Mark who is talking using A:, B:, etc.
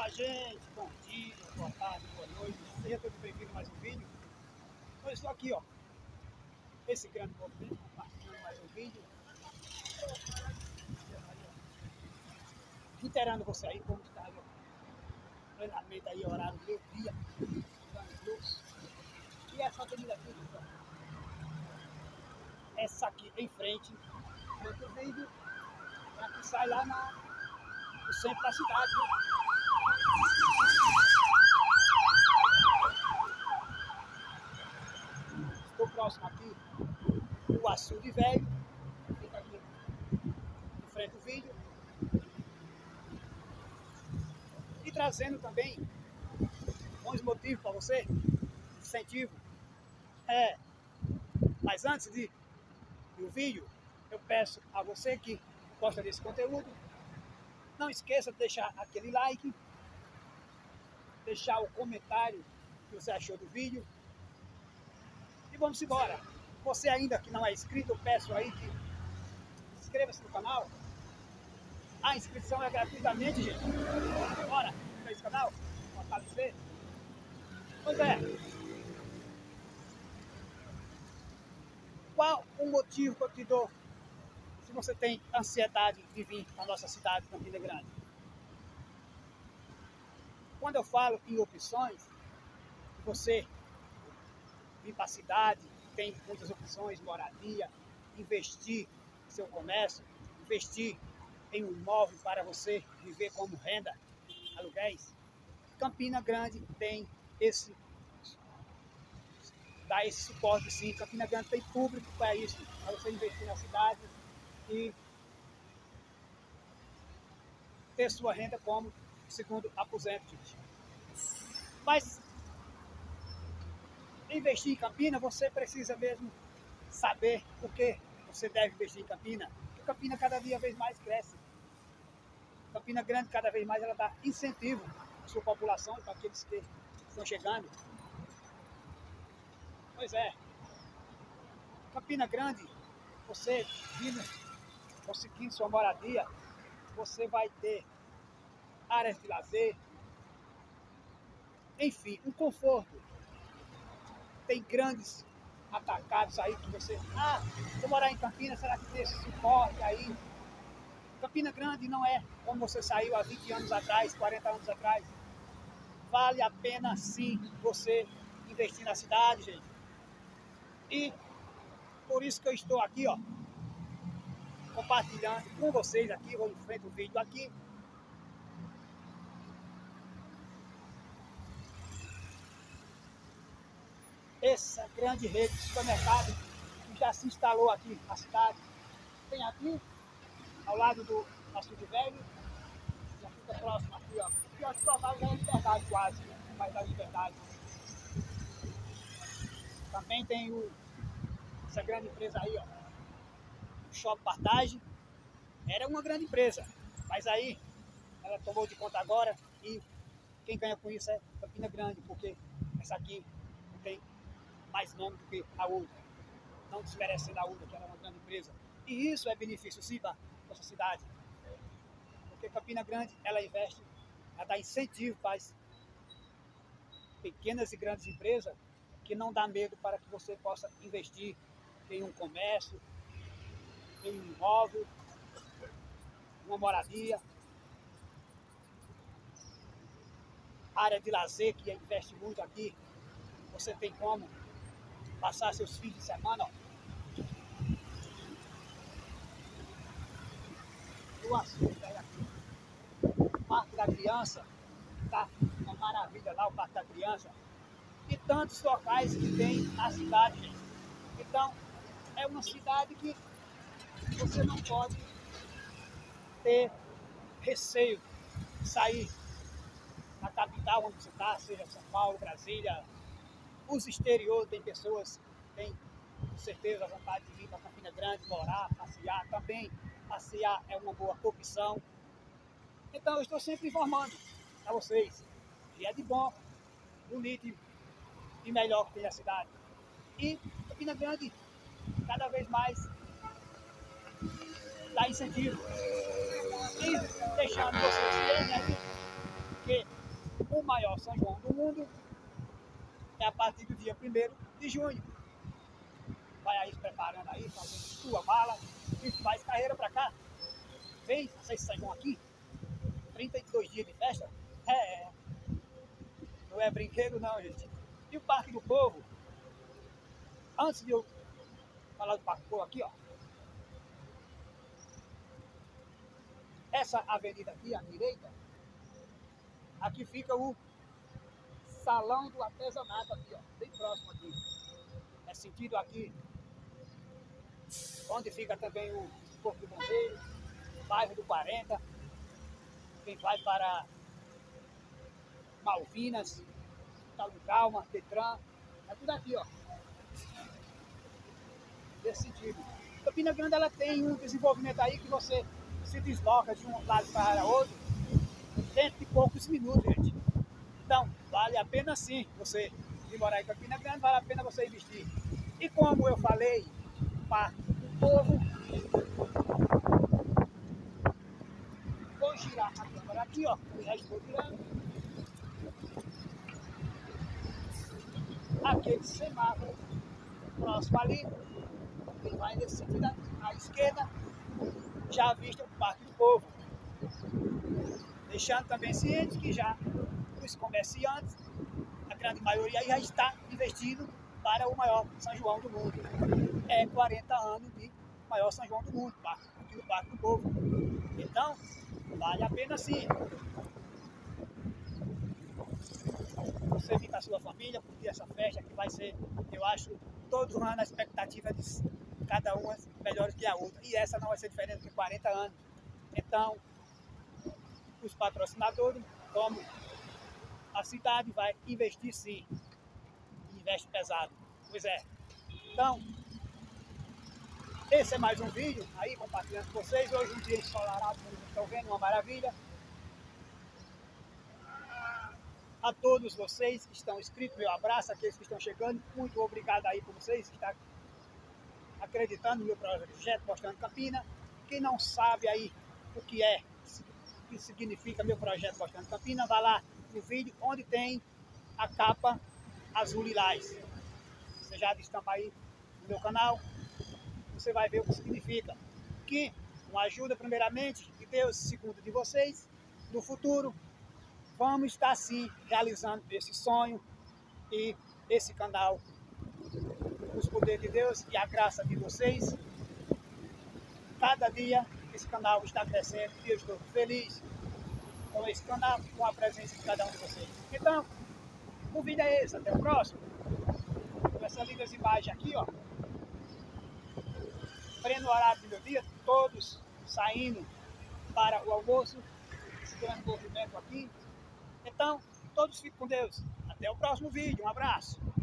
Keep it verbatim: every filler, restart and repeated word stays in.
A: Olá, gente, bom dia, boa tarde, boa noite, seja todo bem-vindo a mais um vídeo. Eu estou aqui, ó, esse grande movimento, compartilhando mais um vídeo, inteirando você aí, como está aí, ó, plenamente aí, horário do meio-dia, e essa avenida aqui, ó, essa aqui em frente, outro vídeo, é que sai lá na, no centro da cidade, né? Estou próximo aqui do Açude Velho, fica aqui em frente ao vídeo, e trazendo também bons motivos para você, incentivo. É, mas antes de do vídeo, eu peço a você que gosta desse conteúdo, não esqueça de deixar aquele like, deixar o comentário que você achou do vídeo. E vamos embora. Você ainda que não é inscrito, eu peço aí que inscreva-se no canal. A inscrição é gratuitamente, gente. Bora para esse canal, fortalecer. Pois é. Qual o motivo que eu te dou se você tem ansiedade de vir para a nossa cidade, Campina Grande? Quando eu falo em opções, você vir para a cidade, tem muitas opções, moradia, investir em seu comércio, investir em um imóvel para você viver como renda, aluguéis. Campina Grande tem esse, dá esse suporte sim. Campina Grande tem público para isso, para você investir na cidade e ter sua renda como segundo aposento, gente. Mas investir em Campina, você precisa mesmo saber o que você deve investir em Campina. Porque Campina cada dia vez mais cresce. Campina Grande cada vez mais ela dá incentivo à sua população e para aqueles que estão chegando. Pois é. Campina Grande, você vindo, conseguindo sua moradia, você vai ter áreas de lazer, enfim, um conforto. Tem grandes atacados aí que você... Ah, vou morar em Campina, será que tem esse suporte aí? Campina Grande não é como você saiu há vinte anos atrás, quarenta anos atrás. Vale a pena sim você investir na cidade, gente. E por isso que eu estou aqui, ó, compartilhando com vocês aqui, vou em frente o vídeo aqui. Essa grande rede de supermercado que já se instalou aqui na cidade. Tem aqui, ao lado do Açude Velho, já fica próximo aqui, ó. E acho que o já é Liberdade quase, vai dar Liberdade. Também tem o, essa grande empresa aí, ó, o Shopping Partage. Era uma grande empresa, mas aí ela tomou de conta agora e quem ganha com isso é Campina Grande, porque essa aqui tem mais nome do que a outra. Não desmerecendo a outra, que era uma grande empresa. E isso é benefício sim para a nossa cidade. Porque Campina Grande, ela investe, ela dá incentivo para as pequenas e grandes empresas que não dá medo para que você possa investir em um comércio, em um imóvel, uma moradia, área de lazer que investe muito aqui. Você tem como passar seus fins de semana, ó. O assunto é aqui. O Parque da Criança, tá uma maravilha lá, o Parque da Criança. E tantos locais que tem na cidade, gente. Então, é uma cidade que você não pode ter receio de sair na capital onde você está, seja São Paulo, Brasília, os exteriores. Tem pessoas que têm, com certeza, a vontade de vir para Campina Grande, morar, passear. Também passear é uma boa opção. Então, eu estou sempre informando a vocês que é de bom, bonito e melhor que tem a cidade. E Campina Grande, cada vez mais, dá incentivo. E deixando vocês verem aí que o maior São João do mundo é a partir do dia primeiro de junho. Vai aí se preparando aí, fazendo sua mala e faz carreira para cá. Vem, vocês São João aqui, trinta e dois dias de festa. É, não é brinquedo não, gente. E o Parque do Povo, antes de eu falar do Parque do Povo aqui, ó. Essa avenida aqui, à direita, aqui fica o Salão do Artesanato aqui, ó, bem próximo aqui. É sentido aqui, onde fica também o Corpo de Bombeiros, bairro do quarenta, quem vai para Malvinas, Tal do Calma, Detran, é tudo aqui, ó. Desse sentido. Campina Grande, ela tem um desenvolvimento aí que você se desloca de um lado para outro dentro de poucos minutos, gente. Então, vale a pena sim você vir morar em Campina Grande, vale a pena você investir. E como eu falei, Parque do Povo, vou girar a câmera aqui, ó, eu já estou girando. Aquele semáforo próximo ali, ele vai nesse sentido aqui, à esquerda, já vista o Parque do Povo. Deixando também ciente que já os comerciantes, a grande maioria já está investindo para o maior São João do mundo. É quarenta anos de maior São João do mundo, aqui no Parque do Povo. Então, vale a pena sim você vir com a sua família, curtir essa festa que vai ser, eu acho, todo ano a expectativa de cada uma melhores que a outra. E essa não vai ser diferente de quarenta anos. Então, os patrocinadores, como a cidade vai investir sim, investe pesado. Pois é. Então, esse é mais um vídeo aí compartilhando com vocês. Hoje um dia ensolarado, como vocês estão vendo, uma maravilha. A todos vocês que estão inscritos, meu abraço, aqueles que estão chegando, muito obrigado aí por vocês que estão acreditando no meu projeto Postando Campina. Quem não sabe aí o que é, o que significa meu projeto Postando Campina, vá lá no vídeo onde tem a capa azul lilás. Você já destampa aí no meu canal, você vai ver o que significa. Que uma ajuda primeiramente e Deus segundo de vocês, no futuro vamos estar sim realizando esse sonho e esse canal, os poderes de Deus e a graça de vocês. Cada dia esse canal está crescendo e eu estou feliz com esse canal, com a presença de cada um de vocês. Então, o vídeo é esse, até o próximo. Com essas lindas imagens aqui, ó. Pleno horário do meu dia, todos saindo para o almoço, esse grande movimento aqui. Então, todos fiquem com Deus. Até o próximo vídeo. Um abraço.